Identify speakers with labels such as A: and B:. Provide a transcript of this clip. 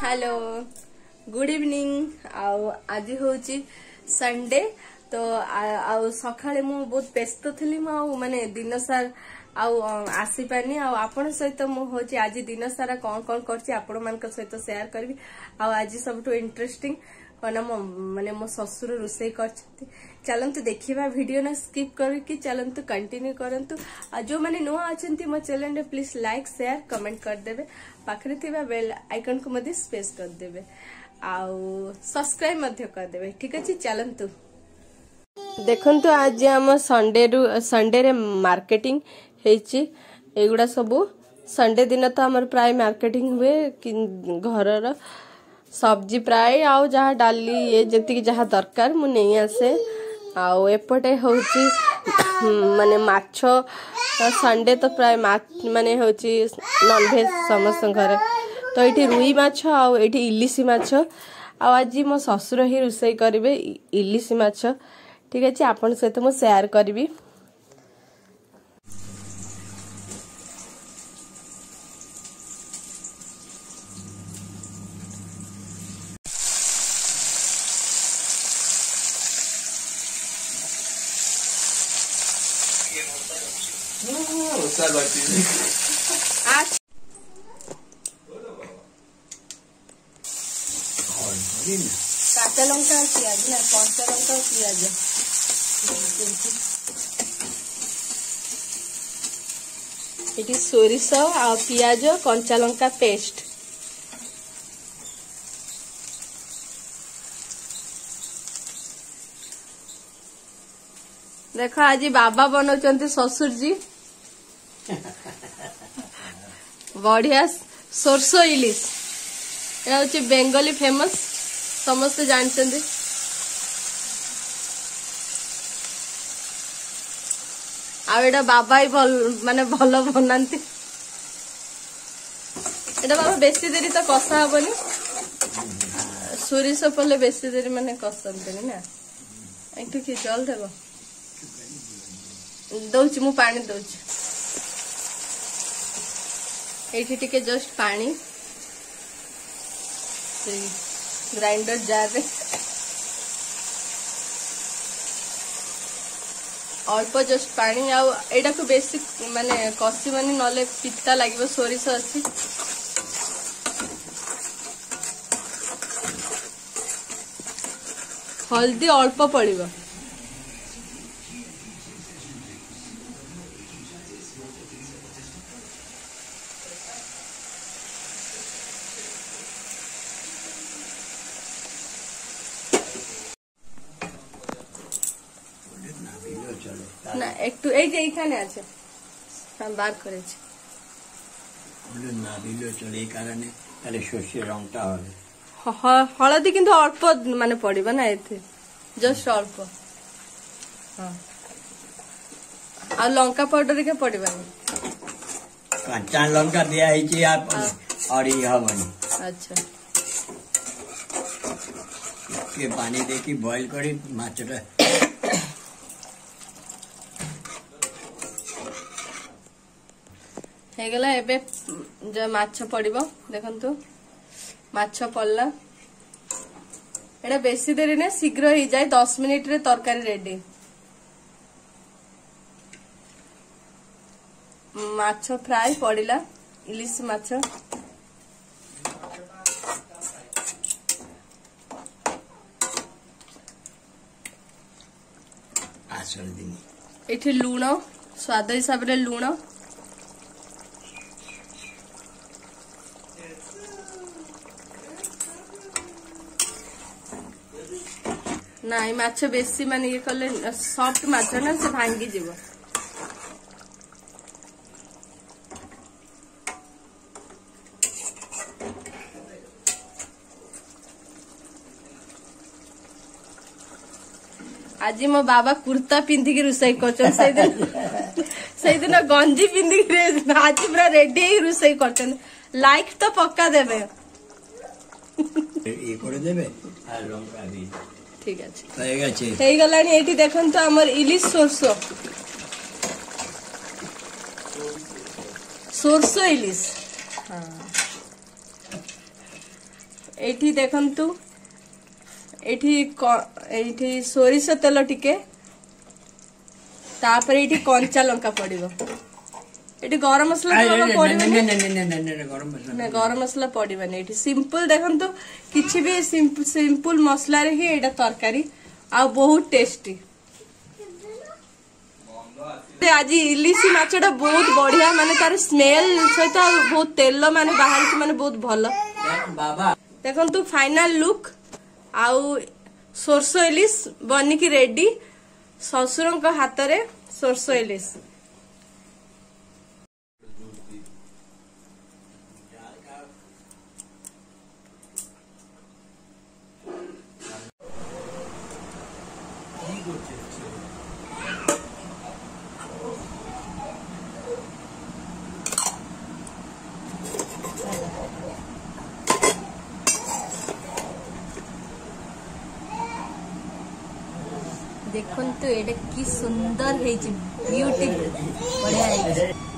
A: Hello good evening. आज हूँ Sunday तो सकाळे मु बहुत व्यस्त थी माने दिन सार आसी पानी आपण सहित मुझे आज दिन सारा कौन कौन कर सहित शेयर करी। आज सब इंटरेस्टिंग कौन माने मो ससुर रोषे कर चलतु देखा वीडियो ना स्किप करके चलतु कंटिन्यू करंतु। जो मैंने नुआ अच्छा मो channel please like share comment करदे पाखरे थिबा बेल आइकन को मध्य स्पेस करदे आउ सब्सक्राइब करदे। ठीक अच्छे चलतु देखंतु आज आम संडे रे मार्केटिंग एगुड़ा सबू संडे दिन तो आमर प्राय मार्केटिंग हुए घर सब्जी प्राय आउ जहाँ डाली ये जति जहाँ दरकार मु नहीं आसे आउ एपटे होची माने माछो संडे तो प्राय माने होची नॉनवेज समस्त घर तो ये रुई माछ आउ ये इलिसी माछ आज मो ससुर ही रोषे करेंगे इलिसी माछ। ठीक अच्छे आपण सहित मु शेयर करी। काचा लंका पियाज ना कंचा लंका पियाज ये सोरिष आ पियाज कंचा लंका पेस्ट देख आज बाबा बनाउछन्ते ससुर जी बढ़िया सोरसो इलिश ये बेंगली फेमस समस्त जानते आउ बाबा ही माने भल बनाती एटा बाबा बेसी देरी तो कषा हेनी सोरिष पड़े बेसी देरी माने कसंती ना एक कि जल देव दौची मु पानी दौची ये टिके जस्ट पानी ग्राइंडर जार रे अल्प जस्ट पानी आटा को बेसी माने कषि मानी नले पिता लगे सोरिष अच्छी हल्दी अल्प पड़िबो ना एक तो এইখানে আছে हम बार करे
B: না দিলেও চলে এই কারণে তাহলে শস্যের রংটা হবে
A: হলদি কিন্তু অল্প মানে পড়িবা না এতে জস্ট অল্প হ্যাঁ আর লঙ্কা পাউডার কে পড়িবানি
B: কাঁচা লঙ্কা দেয়া হইছে আর এই হবনি
A: আচ্ছা
B: के पानी देखी बॉईल करी माछटा
A: हेगला एबे जो माछ पड़िबो देखंतु माछ पड़ला एटा बेसी देरी ने शीघ्र ही जाए 10 मिनिट रे तरकारी रेडी माछ फ्राई पड़िला इलिश माछ एठी लूण स्वाद हिसाब रे लूण नाई माछ बेसी माने ये कले सॉफ्ट माछ ना से भांगी जीव आज मो बाबा कुर्ता पिंधिकी रोषे कर दिन गंजी पिंधिकी आज पूरा रेडी ही रोषे कर लाइक तो पक्का देबे
B: ये कर देबे आ लंका भी
A: ठीक है गलानी एठी देखंतु हमर इलिश सोरसो इलिश हाँ एठी देखंतु एठी सोरिष तेल टिके तापर एठी कंचा लंका पड़िबो एठी गरम मसला गरम मसला पड़िबनी एठी सिंपल देखंतु किछि भी सिंपल मसला रे ही एटा तरकारी आ बहुत टेस्टी। आज इलिशी माछटा बहुत बढ़िया माने तार स्मेल सहित बहुत तेल माने बाहर माने बहुत भल देखंतु फाइनल लुक आउ सोरसो इलिश बनिकी रेडी ससुरंक हाथ रे सोरसो इलिश। देखंतु एटा कि सुंदर है ब्यूटीफुल बढ़िया है।